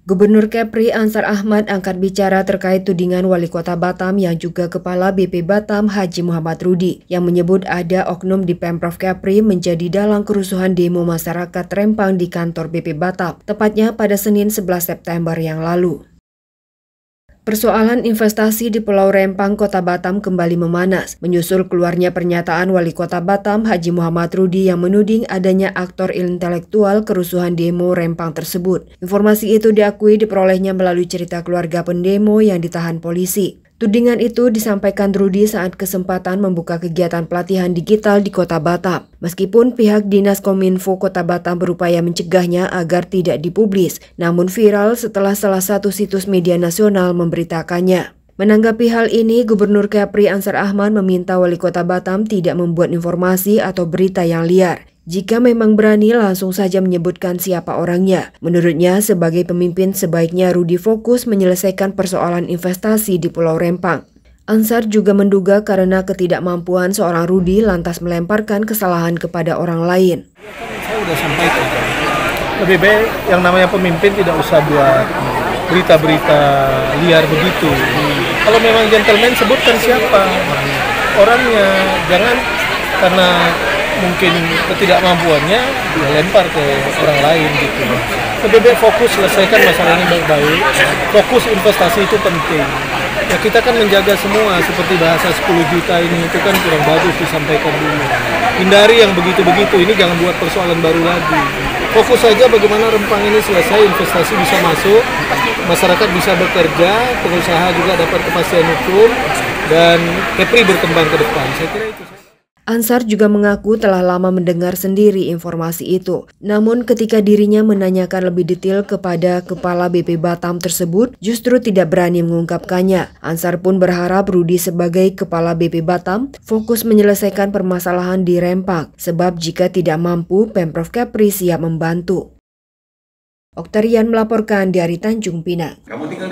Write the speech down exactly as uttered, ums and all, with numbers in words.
Gubernur Kepri Ansar Ahmad angkat bicara terkait tudingan Wali Kota Batam yang juga Kepala B P Batam Haji Muhammad Rudi yang menyebut ada oknum di Pemprov Kepri menjadi dalang kerusuhan demo masyarakat Rempang di kantor B P Batam, tepatnya pada Senin sebelas September yang lalu. Persoalan investasi di Pulau Rempang, Kota Batam kembali memanas, menyusul keluarnya pernyataan Wali Kota Batam Haji Muhammad Rudi yang menuding adanya aktor intelektual kerusuhan demo Rempang tersebut. Informasi itu diakui diperolehnya melalui cerita keluarga pendemo yang ditahan polisi. Tudingan itu disampaikan Rudi saat kesempatan membuka kegiatan pelatihan digital di Kota Batam. Meskipun pihak Dinas Kominfo Kota Batam berupaya mencegahnya agar tidak dipublis, namun viral setelah salah satu situs media nasional memberitakannya. Menanggapi hal ini, Gubernur Kepri Ansar Ahmad meminta Wali Kota Batam tidak membuat informasi atau berita yang liar. Jika memang berani, langsung saja menyebutkan siapa orangnya. Menurutnya, sebagai pemimpin sebaiknya Rudi fokus menyelesaikan persoalan investasi di Pulau Rempang. Ansar juga menduga karena ketidakmampuan seorang Rudi lantas melemparkan kesalahan kepada orang lain. Saya sudah sampaikan, lebih baik yang namanya pemimpin tidak usah buat berita-berita liar begitu. Kalau memang gentleman, sebutkan siapa orangnya, jangan karena mungkin ketidakmampuannya dia lempar ke orang lain gitu. Lebih baik fokus selesaikan masalah ini baik-baik. Fokus investasi itu penting. Ya kita kan menjaga semua, seperti bahasa sepuluh juta ini itu kan kurang bagus disampaikan dulu. Hindari yang begitu-begitu, ini jangan buat persoalan baru lagi. Fokus saja bagaimana Rempang ini selesai, investasi bisa masuk, masyarakat bisa bekerja, pengusaha juga dapat kepastian hukum, dan Kepri berkembang ke depan. Saya kira itu. Ansar juga mengaku telah lama mendengar sendiri informasi itu. Namun ketika dirinya menanyakan lebih detail kepada Kepala B P Batam tersebut, justru tidak berani mengungkapkannya. Ansar pun berharap Rudi sebagai Kepala B P Batam fokus menyelesaikan permasalahan di Rempang, sebab jika tidak mampu, Pemprov Kepri siap membantu. Oktarian melaporkan dari Tanjung Pinang. Kamu tinggal